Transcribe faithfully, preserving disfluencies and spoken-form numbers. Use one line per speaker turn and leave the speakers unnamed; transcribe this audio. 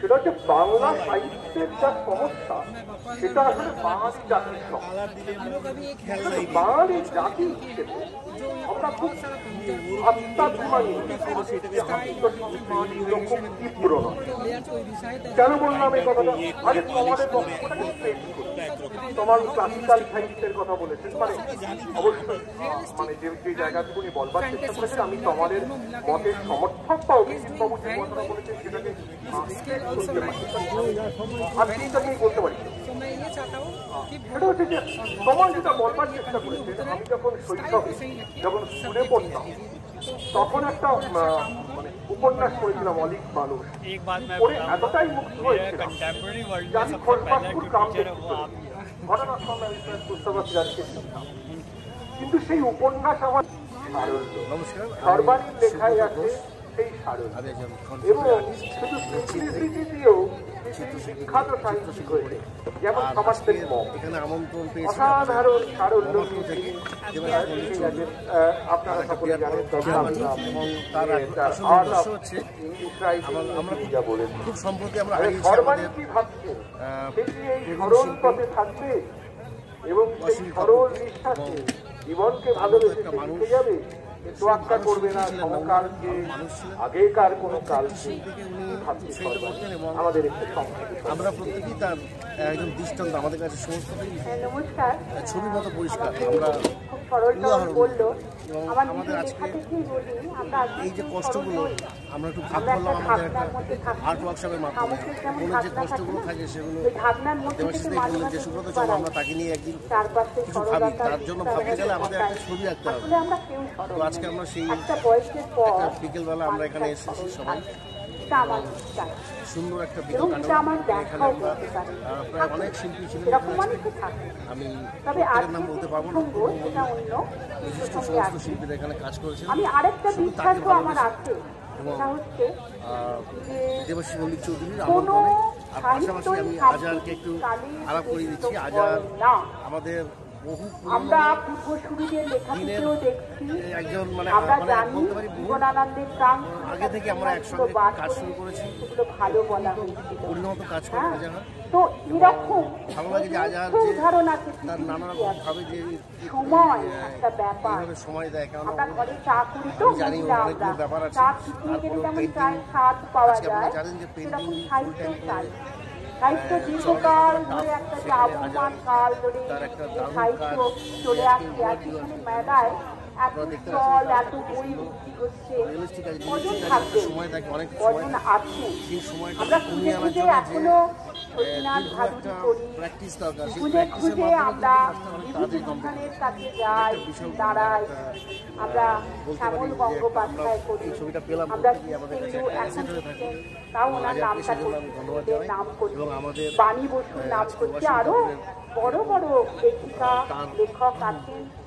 সেটা হচ্ছে বাংলা সাহিত্যের যা সমস্যা সেটা আসলে বাঙালি জাতির সমস্যা। বাঙালি জাতি হিসেবে আমরা খুব আত্মাভিমানী, এরকম তীব্র নয়। কেন বললাম এই কথাটা? আগে তোমাদের বক্তব্যটাকে পেশ করি। তোমার ক্লাসিক্যাল সাহিত্যের কথা বলেছেন, মানে অবশ্যই মানে যে যে জায়গাটুকুনি বলবার চেষ্টা করেছেন, আমি তোমাদের মতের সমর্থক বা অভিজিৎবাবু যে কথাটা বলেছেন সেটাকে আমি সেটাকে বলতে পারি। সেটা হচ্ছে যে তোমার যেটা বলবার চেষ্টা করেছেন, আমি যখন শৈশবে যখন স্কুলে পড়তাম তখন একটা মানে উপন্যাস পড়েছিলাম অলিক মানুষ, পড়ে এতটাই মুগ্ধ হয়েছিলাম যে আমি খোসবাসপুর গ্রাম ঘটনার সঙ্গে বুঝতে পারছি আজকে। কিন্তু সেই উপন্যাস আমার সর্বাণীর লেখায় আছে সেই সারল্য, এবং শুধু সিম্পলিসিটি দিয়েও বিখ্যাত সাহিত্যিক হয়েছে, যেমন সমাজ এখানে আমন্ত্রণ পেয়েছি অসাধারণ সারল্য থেকে আপনারা সকলে জানেন। খুব সম্প্রতি আমরা সর্বাণী কি ভাবছেন সে কি এই সরল পথে থাকবে এবং সেই সরল নিঃশ্বাসে জীবনকে ভালোবেসে শিখে যাবে, তোয়াক্কা করবে না সমকালকে, আগেকার কোনো কালকে। আমাদের একটু
আমরা প্রত্যেকেই তার একজন দৃষ্টান্ত আমাদের কাছে সমস্ত ছবির মতো পরিষ্কার। আমরা আমাদের আজকে এই যে কষ্টগুলো আমরা একটু ভাগ করলাম আমাদের একটা আর্ট ওয়ার্কশপের মাধ্যমে। মনের যে কষ্টগুলো থাকে সেগুলো দেবাশিস দা বললেন যে সুব্রত চলো আমরা তাকে নিয়ে একদিন কিছু ভাবি, তার জন্য ভাবতে গেলে আমাদের একটা ছবি আঁকতে হবে। তো আজকে আমরা সেই একটা বিকেলবেলা আমরা এখানে এসেছি সবাই, সুন্দর একটা বিকেল কাটাবো। এখানে আমরা প্রায় অনেক শিল্পী ছিলেন, আমি প্রত্যেকের নাম বলতে পারবো না, বিশিষ্ট সমস্ত শিল্পীরা এখানে কাজ করেছেন। শুধু তাকে ভালোবেসে এবং দেবাশিস মল্লিক চৌধুরীর আমন্ত্রণে। আর পাশাপাশি আমি আজহারকে একটু আলাপ করিয়ে দিচ্ছি। আজহার আমাদের বহু
আমরা পূর্বসূরীদের লেখাতেও দেখছি,
একজন মানে
আমরা জানি জীবনানন্দের প্রাণ
আগে থেকে আমরা একসঙ্গে কাজ শুরু করেছি,
সেগুলো ভালো বলা হয়েছিল,
পরিণত কাজ করে আজহার।
তো এরকম
ভালো লাগে যে আজহার যে তার নানা রকম ভাবে যে
সময় একটা ব্যাপার
সময় দেয়। কারণ
আমরা ঘরে চা করি তো
জানি অনেকগুলো ব্যাপার আছে,
চা পিছিয়ে গেলে যেমন চায়ের স্বাদ পাওয়া যায়,
জানেন যে পেন্টিং
সাহিত্য চাই। সাহিত্য দীর্ঘকাল ধরে একটা যে আবহমান কাল ধরে সাহিত্য চলে আসছে, আর পিছনে মেলায় এত চল এত বই বিক্রি হচ্ছে, কজন থাকবে কজন আছে। আমরা খুঁজে খুঁজে এখনো সতীনাথ ভাদুরী করি, খুঁজে খুঁজে আমরা বিভূতিভূষণের কাছে যাই, দাঁড়াই, আমরা শ্যামল গঙ্গোপাধ্যায় করি, আমরা এখন তাও ওনার নামটা করছি, নাম করছি, বাণী বসুর নাম করছি, আরো বড় বড় লেখিকা লেখক আছেন।